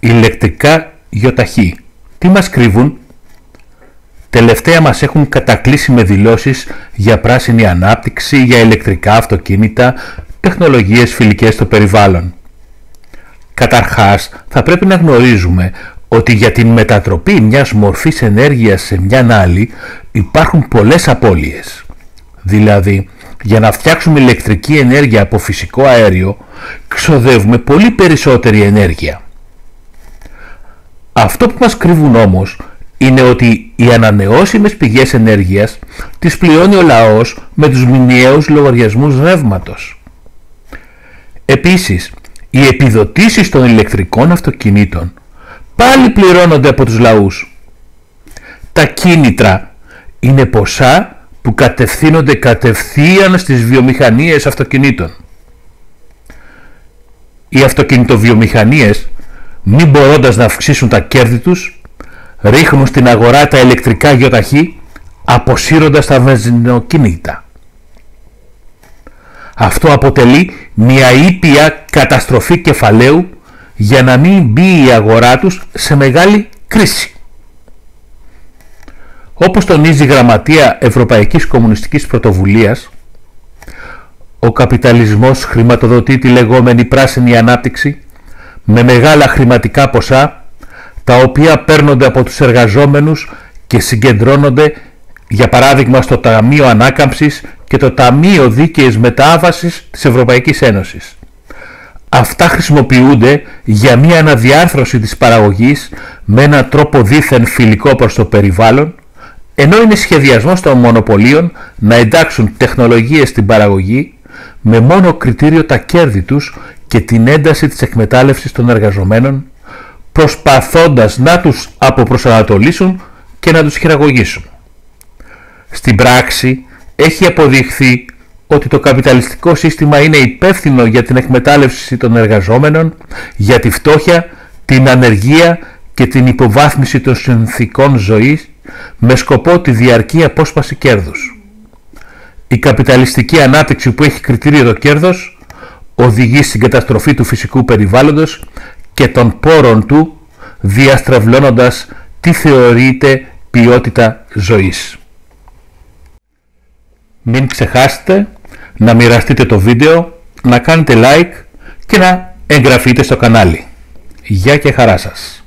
ηλεκτρικά γιοταχή. Τι μας κρύβουν? Τελευταία μας έχουν κατακλείσει με δηλώσεις για πράσινη ανάπτυξη, για ηλεκτρικά αυτοκίνητα, τεχνολογίες φιλικές στο περιβάλλον. Καταρχάς, θα πρέπει να γνωρίζουμε ότι για την μετατροπή μιας μορφής ενέργειας σε μιαν άλλη υπάρχουν πολλές απώλειες. Δηλαδή, για να φτιάξουμε ηλεκτρική ενέργεια από φυσικό αέριο, ξοδεύουμε πολύ περισσότερη ενέργεια. Αυτό που μας κρύβουν όμως είναι ότι οι ανανεώσιμες πηγές ενέργειας τις πληρώνει ο λαός με τους μηνιαίους λογαριασμούς ρεύματος. Επίσης, οι επιδοτήσεις των ηλεκτρικών αυτοκινήτων πάλι πληρώνονται από τους λαούς. Τα κίνητρα είναι ποσά που κατευθύνονται κατευθείαν στις βιομηχανίες αυτοκινήτων. Οι αυτοκινητοβιομηχανίες, μη μπορώντας να αυξήσουν τα κέρδη τους, ρίχνουν στην αγορά τα ηλεκτρικά γιοταχή, αποσύροντας τα βενζινοκίνητα. Αυτό αποτελεί μια ήπια καταστροφή κεφαλαίου για να μην μπει η αγορά τους σε μεγάλη κρίση. Όπως τονίζει η Γραμματεία Ευρωπαϊκής Κομμουνιστικής Πρωτοβουλίας, ο καπιταλισμός χρηματοδοτεί τη λεγόμενη πράσινη ανάπτυξη με μεγάλα χρηματικά ποσά, τα οποία παίρνονται από τους εργαζόμενους και συγκεντρώνονται, για παράδειγμα, στο Ταμείο Ανάκαμψης και το Ταμείο Δίκαιης Μετάβασης της Ευρωπαϊκής Ένωσης. Αυτά χρησιμοποιούνται για μια αναδιάρθρωση της παραγωγής με έναν τρόπο δήθεν φιλικό προς το περιβάλλον, ενώ είναι σχεδιασμός των μονοπωλίων να εντάξουν τεχνολογίες στην παραγωγή με μόνο κριτήριο τα κέρδη τους και την ένταση της εκμετάλλευσης των εργαζομένων, προσπαθώντας να τους αποπροσανατολίσουν και να τους χειραγωγήσουν. Στην πράξη έχει αποδειχθεί ότι το καπιταλιστικό σύστημα είναι υπεύθυνο για την εκμετάλλευση των εργαζόμενων, για τη φτώχεια, την ανεργία και την υποβάθμιση των συνθηκών ζωής με σκοπό τη διαρκή απόσπαση κέρδους. Η καπιταλιστική ανάπτυξη που έχει κριτήριο το κέρδος οδηγεί στην καταστροφή του φυσικού περιβάλλοντος και των πόρων του, διαστρεβλώνοντας τι θεωρείται ποιότητα ζωής. Μην ξεχάσετε να μοιραστείτε το βίντεο, να κάνετε like και να εγγραφείτε στο κανάλι. Γεια και χαρά σας!